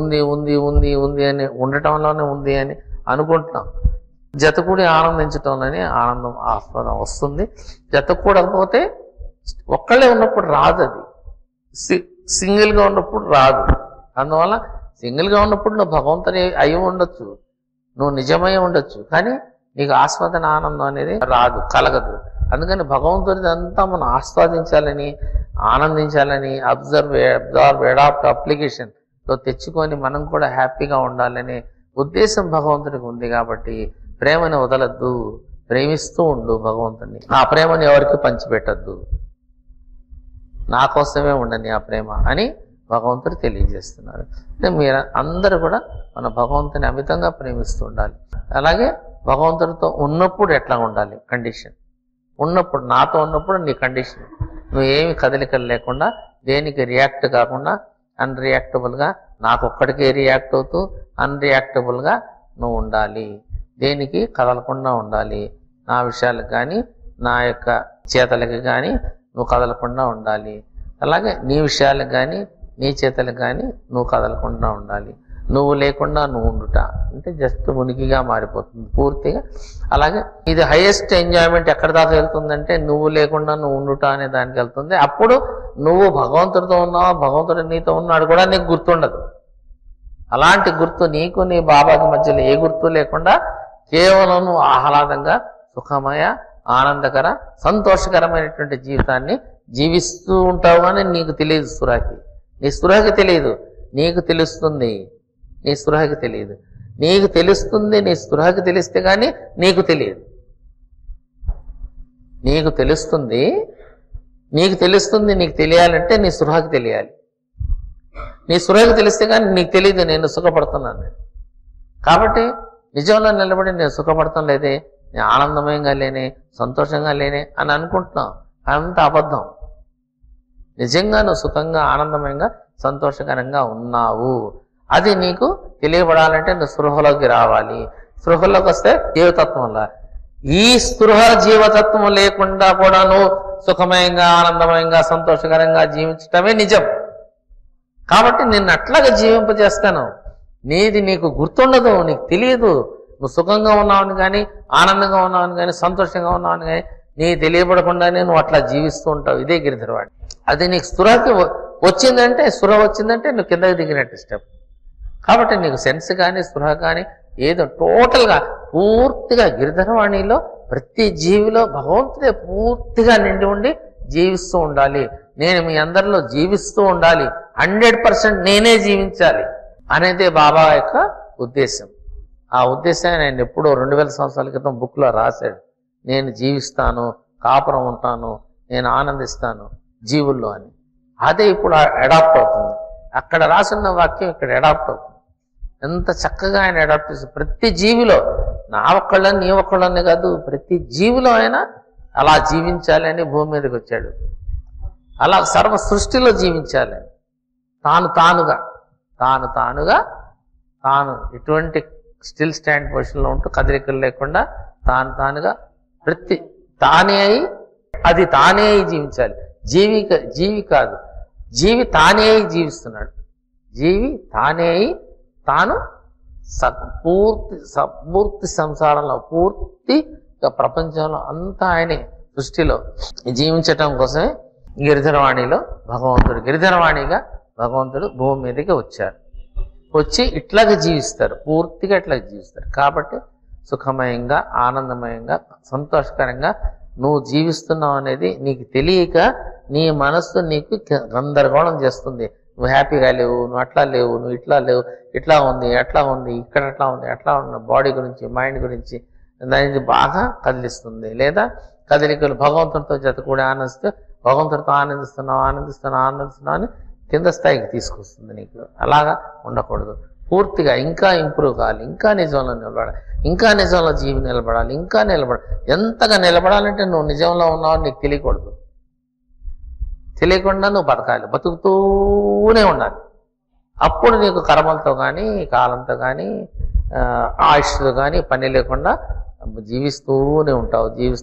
ఉంది అని ఉండటంలోనే ఉంది అని అనుకుంటున్నాం. జతకూడి ఆనందించటంలోనే ఆనందం ఆస్వాదం వస్తుంది. జతకూడకపోతే ఒక్కళ్ళే ఉన్నప్పుడు రాదు, అది సింగిల్గా ఉన్నప్పుడు రాదు. అందువల్ల సింగిల్గా ఉన్నప్పుడు నువ్వు భగవంతుని అయి ఉండొచ్చు, నువ్వు నిజమై ఉండొచ్చు, కానీ నీకు ఆస్వాదన ఆనందం అనేది రాదు, కలగదు. అందుకని భగవంతుడిది అంతా మనం ఆస్వాదించాలని, ఆనందించాలని, అబ్జర్వ్ అడాప్ట్ అప్లికేషన్లో తెచ్చుకొని మనం కూడా హ్యాపీగా ఉండాలనే ఉద్దేశం భగవంతుడికి ఉంది. కాబట్టి ప్రేమని వదలద్దు, ప్రేమిస్తూ ఉండు భగవంతుని. ఆ ప్రేమని ఎవరికి పంచిపెట్టద్దు, నా కోసమే ఉండని ఆ ప్రేమ అని భగవంతుడు తెలియజేస్తున్నారు. అంటే మీరు అందరూ కూడా మన భగవంతుని అమితంగా ప్రేమిస్తూ ఉండాలి. అలాగే భగవంతుడితో ఉన్నప్పుడు ఎట్లా ఉండాలి, కండిషన్ ఉన్నప్పుడు, నాతో ఉన్నప్పుడు నీ కండిషన్, నువ్వు ఏమి కదలికలు లేకుండా, దేనికి రియాక్ట్ కాకుండా, అన్రియాక్టబుల్గా, నాకు ఒక్కడికే రియాక్ట్ అవుతూ అన్రియాక్టబుల్గా నువ్వు ఉండాలి. దేనికి కదలకుండా ఉండాలి. నా విషయాలకు కానీ నా యొక్క చేతలకి కానీ నువ్వు కదలకుండా ఉండాలి. అలాగే నీ విషయాలకు కానీ నీ చేతలకు కానీ నువ్వు కదలకుండా ఉండాలి. నువ్వు లేకుండా నువ్వు ఉండుట అంటే జస్ట్ ఉనికిగా మారిపోతుంది పూర్తిగా. అలాగే ఇది హైయెస్ట్ ఎంజాయ్మెంట్ ఎక్కడ దాకా వెళ్తుందంటే నువ్వు లేకుండా నువ్వు ఉండుట అనే దానికి వెళ్తుంది. అప్పుడు నువ్వు భగవంతుడితో ఉన్నావా, భగవంతుడు నీతో ఉన్నాడు కూడా నీకు గుర్తుండదు. అలాంటి గుర్తు నీకు నీ బాబాకి మధ్యలో ఏ గుర్తు లేకుండా కేవలం నువ్వు ఆహ్లాదంగా సుఖమయ ఆనందకర సంతోషకరమైనటువంటి జీవితాన్ని జీవిస్తూ ఉంటావు. కానీ నీకు తెలియదు స్పృహకి, నీ స్పృహకి తెలియదు, నీకు తెలుస్తుంది. నీ స్పృహకి తెలియదు, నీకు తెలుస్తుంది. నీ స్పృహకి తెలిస్తే కానీ నీకు తెలియదు. నీకు తెలుస్తుంది, నీకు తెలియాలంటే నీ స్పృహకి తెలియాలి. నీ స్పృహకి తెలిస్తే కానీ నీకు తెలియదు నేను సుఖపడుతున్నాను. కాబట్టి నిజంలో నిలబడి నేను సుఖపడతాం లేదే, నేను ఆనందమయంగా లేనే, సంతోషంగా లేనే అని అనుకుంటున్నావు. అంత అబద్ధం. నిజంగా నువ్వు సుఖంగా ఆనందమయంగా సంతోషకరంగా ఉన్నావు. అది నీకు తెలియబడాలంటే నువ్వు స్పృహలోకి రావాలి. స్పృహలోకి వస్తే జీవతత్వంలో, ఈ స్పృహ జీవతత్వం లేకుండా కూడా నువ్వు సుఖమయంగా ఆనందమయంగా సంతోషకరంగా జీవించటమే నిజం. కాబట్టి నిన్ను అట్లాగా జీవింపజేస్తాను. నీది నీకు గుర్తుండదు, నీకు తెలియదు. నువ్వు సుఖంగా ఉన్నావని కానీ ఆనందంగా ఉన్నావని కానీ సంతోషంగా ఉన్నావని కానీ నీ తెలియబడకుండానే నువ్వు అట్లా జీవిస్తూ ఉంటావు. ఇదే గిరిధరవాణి. అది నీకు స్పృహకి వచ్చిందంటే, స్పృహ వచ్చిందంటే నువ్వు కిందకి దిగినట్టు స్టెప్. కాబట్టి నీకు సెన్స్ కానీ స్పృహ కానీ ఏదో టోటల్గా పూర్తిగా గిరిధరవాణిలో ప్రతి జీవిలో భగవంతుడే పూర్తిగా నిండి ఉండి జీవిస్తూ ఉండాలి, నేను మీ అందరిలో జీవిస్తూ ఉండాలి, 100% నేనే జీవించాలి అనేది బాబా యొక్క ఉద్దేశం. ఆ ఉద్దేశాన్ని ఆయన ఎప్పుడో 2000 సంవత్సరాల క్రితం బుక్లో రాశాడు. నేను జీవిస్తాను, కాపురం ఉంటాను, నేను ఆనందిస్తాను జీవుల్లో అని. అదే ఇప్పుడు అడాప్ట్ అవుతుంది. అక్కడ రాసిన వాక్యం ఇక్కడ అడాప్ట్ అవుతుంది. ఎంత చక్కగా ఆయన అడాప్ట్ చేసి ప్రతి జీవిలో, నా ఒక్కళ్ళని నీ ఒక్కళ్ళని కాదు, ప్రతి జీవిలో ఆయన అలా జీవించాలి అని భూమి మీదకి వచ్చాడు. అలా సర్వ సృష్టిలో జీవించాలి, తాను ఎటువంటి స్టిల్ స్టాండ్ పొజిషన్లో ఉంటూ కదలికలు లేకుండా తానుగా తానే అయి జీవించాలి. జీవి కాదు, జీవి తానే అయి జీవిస్తున్నాడు. జీవి తానే అయి తాను పూర్తి సంసారంలో, పూర్తి ప్రపంచంలో అంతా ఆయనే సృష్టిలో జీవించటం కోసమే గిరిధరవాణిగా భగవంతుడు భూమి మీదకి వచ్చారు. వచ్చి ఇట్లాగే జీవిస్తారు, పూర్తిగా ఇట్లాగే జీవిస్తారు. కాబట్టి సుఖమయంగా, ఆనందమయంగా, సంతోషకరంగా నువ్వు జీవిస్తున్నావు అనేది నీకు తెలియక నీ మనస్సు నీకు గందరగోళం చేస్తుంది. నువ్వు హ్యాపీగా లేవు, నువ్వు అట్లా లేవు, నువ్వు ఇట్లా లేవు, ఇట్లా ఉంది, అట్లా ఉంది, ఇక్కడ అట్లా ఉంది, అట్లా ఉన్న బాడీ గురించి, మైండ్ గురించి దానికి బాగా కదిలిస్తుంది. లేదా కదలికలు భగవంతుడితో జత కూడా ఆనందిస్తే భగవంతుడితో ఆనందిస్తున్నావు అని కింద స్థాయికి తీసుకొస్తుంది నీకు. అలాగా ఉండకూడదు. పూర్తిగా ఇంకా ఇంప్రూవ్ కావాలి, ఇంకా నిజంలో నిలబడాలి, ఇంకా నిజంలో జీవి నిలబడాలి, ఇంకా ఎంతగా నిలబడాలంటే నువ్వు నిజంలో ఉన్నావని నీకు తెలియకూడదు. తెలియకుండా నువ్వు బతకాలి, బతుకుతూనే ఉండాలి. అప్పుడు నీకు కర్మలతో కానీ, కాలంతో కానీ, ఆయుష్తో కానీ పని లేకుండా జీవిస్తూనే ఉంటావు.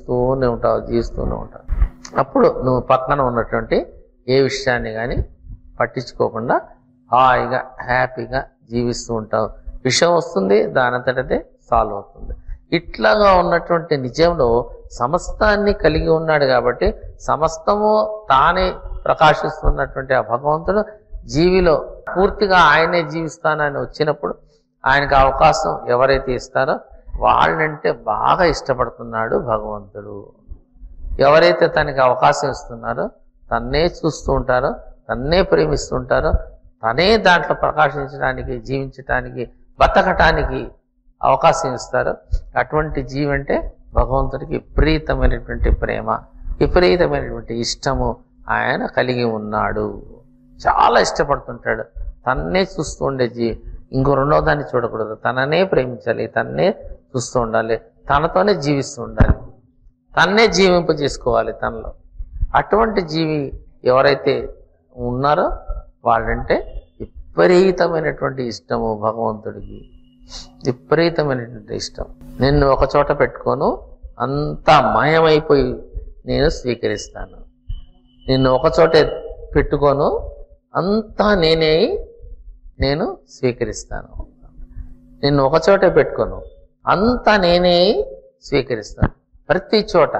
అప్పుడు నువ్వు పక్కన ఉన్నటువంటి ఏ విషయాన్ని కానీ పట్టించుకోకుండా హాయిగా హ్యాపీగా జీవిస్తూ ఉంటావు. విషయం వస్తుంది, దానంతటదే సాల్వ్ అవుతుంది. ఇట్లాగా ఉన్నటువంటి నిజంలో సమస్తాన్ని కలిగి ఉన్నాడు కాబట్టి సమస్తము తానే ప్రకాశిస్తున్నటువంటి ఆ భగవంతుడు జీవిలో పూర్తిగా ఆయనే జీవిస్తానని వచ్చినప్పుడు ఆయనకు అవకాశం ఎవరైతే ఇస్తారో వాళ్ళంటే బాగా ఇష్టపడుతున్నాడు భగవంతుడు. ఎవరైతే తనకి అవకాశం ఇస్తున్నారో, తన్నే చూస్తూ ఉంటారో, తన్నే ప్రేమిస్తుంటారో, తనే దాంట్లో ప్రకాశించడానికి, జీవించటానికి, బతకటానికి అవకాశం ఇస్తారో అటువంటి జీవి అంటే భగవంతుడికి విపరీతమైనటువంటి ప్రేమ, విపరీతమైనటువంటి ఇష్టము ఆయన కలిగి ఉన్నాడు. చాలా ఇష్టపడుతుంటాడు. తన్నే చూస్తూ ఉండే జీవి, ఇంకో రెండో దాన్ని చూడకూడదు. తననే ప్రేమించాలి, తన్నే చూస్తూ ఉండాలి, తనతోనే జీవిస్తూ ఉండాలి, తన్నే జీవింపజేసుకోవాలి తనలో. అటువంటి జీవి ఎవరైతే ఉన్నారో వాళ్ళంటే విపరీతమైనటువంటి ఇష్టము భగవంతుడికి, విపరీతమైనటువంటి ఇష్టం. నిన్ను ఒక చోట పెట్టుకోను, అంతా మాయమైపోయి నేను స్వీకరిస్తాను. నిన్ను ఒక చోటే పెట్టుకోను, అంతా నేను స్వీకరిస్తాను. నిన్ను ఒక చోటే పెట్టుకోను, అంతా నేనే స్వీకరిస్తాను. ప్రతి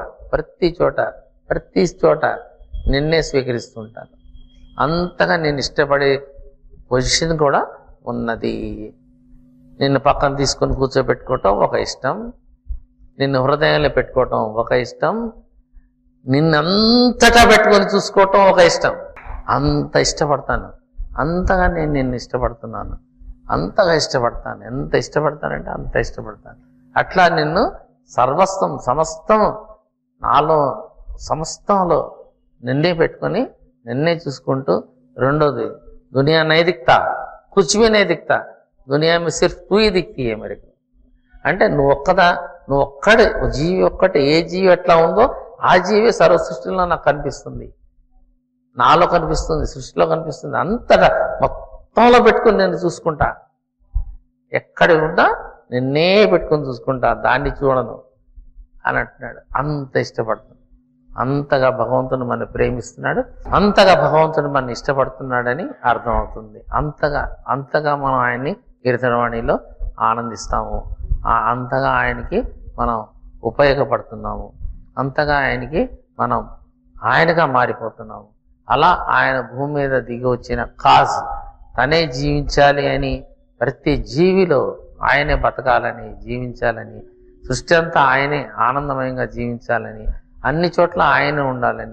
చోట నిన్నే స్వీకరిస్తుంటాను. అంతగా నేను ఇష్టపడే పొజిషన్ కూడా ఉన్నది. నిన్ను పక్కన తీసుకొని కూర్చోబెట్టుకోవటం ఒక ఇష్టం, నిన్ను హృదయంలో పెట్టుకోవటం ఒక ఇష్టం, నిన్నంతటా పెట్టుకొని చూసుకోవటం ఒక ఇష్టం. అంత ఇష్టపడతాను, అంతగా నేను నిన్ను ఇష్టపడుతున్నాను, అంతగా ఇష్టపడతాను. ఎంత ఇష్టపడతానంటే అంత ఇష్టపడతాను. అట్లా నిన్ను సమస్తం నాలో సమస్తంలో నిన్నే పెట్టుకొని నిన్నే చూసుకుంటూ. రెండోది దునియా నై దిక్తా, కుచ్ భీ నై దిక్తా, దునియా మే సిర్ఫ్ తూ హీ దిక్తీ హై మేరే కో. అంటే నువ్వు ఒక్కడే జీవి, ఒక్కటే. ఏ జీవి ఎట్లా ఉందో ఆ జీవి సర్వ సృష్టిలో నాకు కనిపిస్తుంది, నాలో కనిపిస్తుంది, సృష్టిలో కనిపిస్తుంది. అంతగా మొత్తంలో పెట్టుకుని నేను చూసుకుంటా. ఎక్కడ ఉన్నా నిన్నే పెట్టుకొని చూసుకుంటా, దాన్ని చూడను అని అంటున్నాడు. అంత ఇష్టపడుతుంది. అంతగా భగవంతుడు మన ప్రేమిస్తున్నాడు, అంతగా భగవంతుడు మన ఇష్టపడుతున్నాడని అర్థమవుతుంది. అంతగా మనం ఆయన్ని గిరిధరవాణిలో ఆనందిస్తాము, అంతగా ఆయనకి మనం ఉపయోగపడుతున్నాము, అంతగా ఆయనకి మనం ఆయనగా మారిపోతున్నాము. అలా ఆయన భూమి మీద దిగి వచ్చిన కాజ్ తనే జీవించాలి అని, ప్రతి జీవిలో ఆయనే బతకాలని, జీవించాలని, సృష్టి అంతా ఆయనే ఆనందమయంగా జీవించాలని, అన్ని చోట్ల ఆయన ఉండాలని,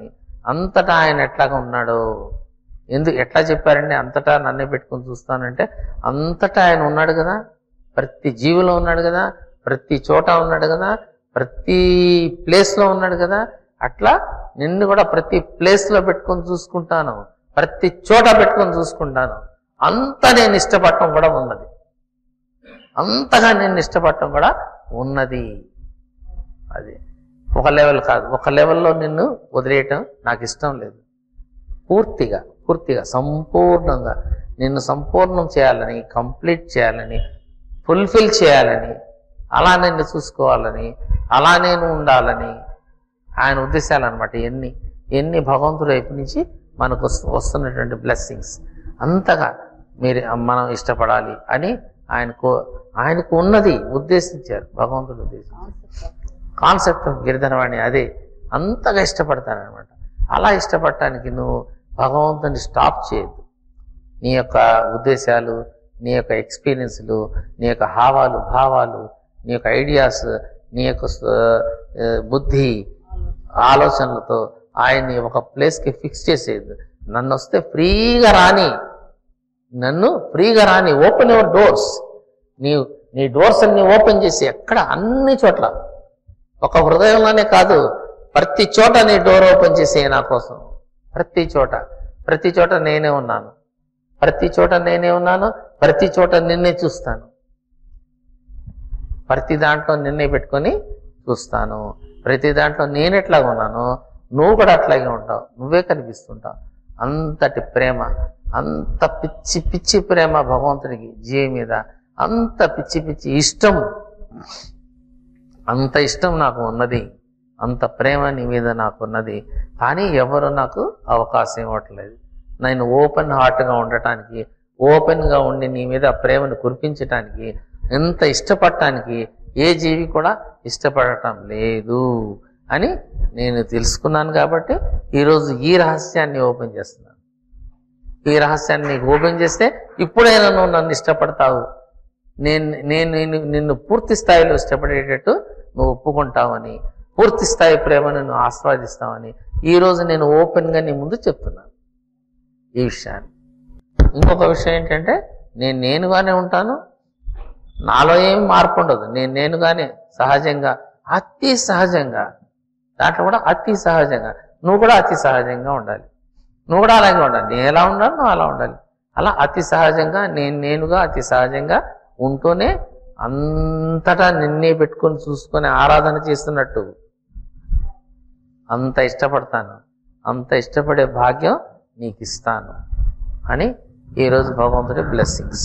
అంతటా ఆయన ఎట్లాగా ఉన్నాడో ఎట్లా చెప్పారండి అంతటా నన్నే పెట్టుకొని చూస్తానంటే అంతటా ఆయన ఉన్నాడు కదా, ప్రతి జీవిలో ఉన్నాడు కదా, ప్రతి చోట ఉన్నాడు కదా, ప్రతి ప్లేస్లో ఉన్నాడు కదా. అట్లా నిన్ను కూడా ప్రతి ప్లేస్లో పెట్టుకొని చూసుకుంటాను, ప్రతి చోట పెట్టుకొని చూసుకుంటాను. అంత నేను ఇష్టపడటం కూడా ఉన్నది, అంతగా నేను ఇష్టపడటం కూడా ఉన్నది. అది ఒక లెవెల్ కాదు, ఒక లెవెల్లో నిన్ను వదిలేయటం నాకు ఇష్టం లేదు. పూర్తిగా సంపూర్ణంగా నిన్ను సంపూర్ణం చేయాలని, కంప్లీట్ చేయాలని, ఫుల్ఫిల్ చేయాలని, అలా నిన్ను చూసుకోవాలని, అలా నేను ఉండాలని ఆయన ఉద్దేశాలు అనమాట. ఎన్ని భగవంతుడి వైపు నుంచి మనకు వస్తున్నటువంటి బ్లెస్సింగ్స్ అంతగా మనం ఇష్టపడాలి అని ఆయనకు ఉన్నది ఉద్దేశించారు, భగవంతుడు ఉద్దేశించారు. కాన్సెప్ట్ ఆఫ్ గిరిధరవాణి అదే, అంతగా ఇష్టపడతానమాట. అలా ఇష్టపడటానికి నువ్వు భగవంతుని స్టాప్ చేయద్దు. నీ యొక్క ఉద్దేశాలు, నీ యొక్క ఎక్స్పీరియన్స్లు, నీ యొక్క హావాలు, భావాలు, నీ యొక్క ఐడియాస్, నీ యొక్క బుద్ధి ఆలోచనలతో ఆయన్ని ఒక ప్లేస్కి ఫిక్స్ చేసేది. నన్ను వస్తే ఫ్రీగా రాని, ఓపెన్ యువర్ డోర్స్. నీ డోర్స్ అన్ని ఓపెన్ చేసి ఎక్కడ అన్ని చోట్ల, ఒక హృదయంలోనే కాదు ప్రతి చోట నీ డోర్ ఓపెన్ చేసే నా కోసం. ప్రతి చోట నేనే ఉన్నాను, ప్రతి చోట నిన్నే చూస్తాను, ప్రతి దాంట్లో నిన్నే పెట్టుకొని చూస్తాను. ప్రతి దాంట్లో నేనెట్లాగా ఉన్నానో నువ్వు కూడా అట్లాగే ఉంటావు, నువ్వే కనిపిస్తుంటావు. అంతటి ప్రేమ, అంత పిచ్చి ప్రేమ భగవంతుడికి జీవి మీద, అంత పిచ్చి ఇష్టం, అంత ఇష్టం నాకు ఉన్నది, అంత ప్రేమ నీ మీద నాకున్నది. కానీ ఎవరు నాకు అవకాశం ఇవ్వట్లేదు. నేను ఓపెన్ హార్ట్గా ఉండటానికి, ఓపెన్గా ఉండి నీ మీద ప్రేమను కురిపించటానికి, ఎంత ఇష్టపడటానికి ఏ జీవి కూడా ఇష్టపడటం లేదు అని నేను తెలుసుకున్నాను. కాబట్టి ఈరోజు ఈ రహస్యాన్ని ఓపెన్ చేస్తున్నాను. ఈ రహస్యాన్ని నీకు ఓపెన్ చేస్తే ఇప్పుడైనా నువ్వు నన్ను ఇష్టపడతావు, నేను నిన్ను పూర్తి స్థాయిలో ఇష్టపడేటట్టు నువ్వు ఒప్పుకుంటావని, పూర్తి స్థాయి ప్రేమను నువ్వు ఆస్వాదిస్తావని ఈరోజు నేను ఓపెన్గా నీ ముందు చెప్తున్నాను ఈ విషయాన్ని. ఇంకొక విషయం ఏంటంటే, నేనుగానే ఉంటాను, నాలో ఏమి మార్పు ఉండదు. నేనుగానే సహజంగా, అతి సహజంగా, దాంట్లో కూడా అతి సహజంగా, నువ్వు కూడా అతి సహజంగా ఉండాలి, నువ్వు కూడా అలాగే ఉండాలి. నేను ఎలా ఉండాలి నువ్వు అలా ఉండాలి. అలా అతి సహజంగా నేనుగా అతి సహజంగా ఉంటూనే అంతటా నిన్నే పెట్టుకొని చూసుకొని ఆరాధన చేస్తున్నట్టు అంత ఇష్టపడతాను, అంత ఇష్టపడే భాగ్యం నీకు ఇస్తాను అని ఈరోజు భగవంతుడి బ్లెస్సింగ్స్.